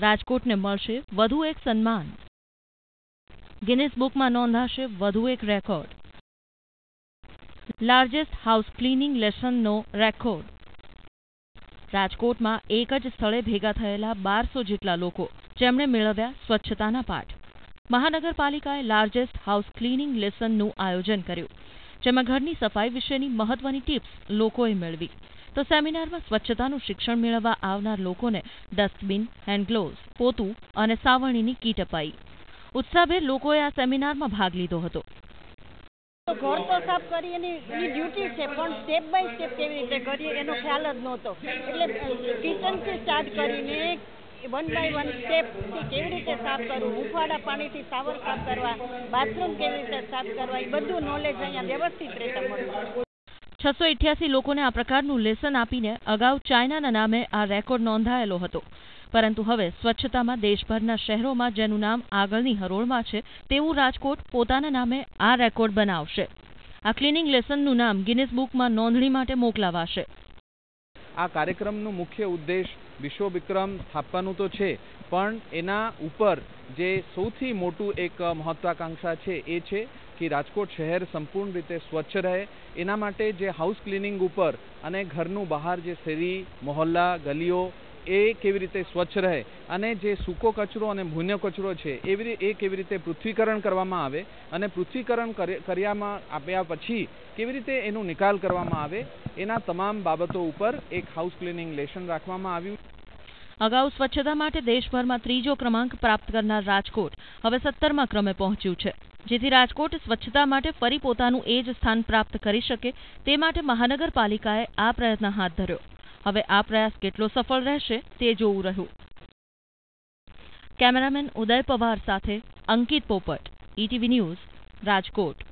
રાજકોટને મળશે વધુ એક સન્માન. ગિનિસ બુકમાં નોંધાશે વધુ એક રેકોર્ડ. લાર્જેસ્ટ હાઉસ ક્લીનિંગ લેસનનો રેકોર્ડ. રાજકોટમાં એક જ સ્થળે ભેગા થયેલા 1200 જેટલા લોકો, જેમણે મેળવ્યા સ્વચ્છતાના પાઠ. મહાનગરપાલિકાએ લાર્જેસ્ટ હાઉસ ક્લીનિંગ લેસનનું આયોજન કર્યું, જેમાં ઘરની સફાઈ વિશેની મહત્વની ટિપ્સ લોકોએ મેળવી. તો સેમિનારમાં સ્વચ્છતાનું શિક્ષણ મેળવવા આવનાર લોકોને ડસ્ટબિન, હેન્ડ ગ્લોવ્સ, પોતું અને સાવરણીની કીટ અપાઈ. ઉત્સાહભેર લોકોએ આ સેમિનારમાં ભાગ લીધો હતો. ઘર તો સાફ કરી એની ડ્યુટી છે, પણ સ્ટેપ બાય સ્ટેપ કેવી રીતે કરીએ એનો ખ્યાલ જ નહોતો. એટલે કિચનથી સ્ટાર્ટ કરીને 1 બાય 1 સ્ટેપથી કેવી રીતે સાફ કરવું, હુંફાળા પાણીથી શાવર સાફ કરવા, બાથરૂમ કેવી રીતે સાફ કરવા, એ બધું નોલેજ અહીંયા વ્યવસ્થિત રીતે મળ્યું. 688 લોકોને આ પ્રકારનું લેસન આપીને અગાઉ ચાઇનાના નામે આ રેકોર્ડ નોંધાયેલો હતો. પરંતુ હવે સ્વચ્છતામાં દેશભરના શહેરોમાં જેનું નામ આગળની હરોળમાં છે, તેવું રાજકોટ પોતાના નામે આ રેકોર્ડ બનાવશે. આ ક્લિનિંગ લેસનનું નામ ગિનિસ બુકમાં નોંધણી માટે મોકલાવાશે. આ કાર્યક્રમનો મુખ્ય ઉદ્દેશ વિશ્વ વિક્રમ સ્થાપવાનું તો છે, પણ એના ઉપર જે સૌથી મોટું એક મહત્વાકાંક્ષા છે એ છે કે રાજકોટ શહેર સંપૂર્ણ રીતે સ્વચ્છ રહે. એના માટે જે હાઉસ ક્લિનિંગ ઉપર અને ઘરનું બહાર જે શેરી, મોહલ્લા, ગલીઓ એ કેવી રીતે સ્વચ્છ રહે અને જે સૂકો કચરો અને ભૂન્ય કચરો છે એ કેવી રીતે પૃથ્વીકરણ કરવામાં આવે અને પૃથ્વીકરણ આપ્યા પછી કેવી રીતે એનો નિકાલ કરવામાં આવે, એના તમામ બાબતો ઉપર એક હાઉસ ક્લિનિંગ લેસન રાખવામાં આવ્યું. અગાઉ સ્વચ્છતા માટે દેશભરમાં 3જો ક્રમાંક પ્રાપ્ત કરનાર રાજકોટ હવે 17મા ક્રમે પહોંચ્યું છે. જેથી રાજકોટ સ્વચ્છતા માટે ફરી પોતાનું એ જ સ્થાન પ્રાપ્ત કરી શકે તે માટે મહાનગરપાલિકાએ આ પ્રયત્ન હાથ ધર્યો. હવે આ પ્રયાસ કેટલો સફળ રહેશે તે જોવું રહ્યું. કેમેરામેન ઉદય પવાર સાથે અંકિત પોપટ, ETV ન્યૂઝ, રાજકોટ.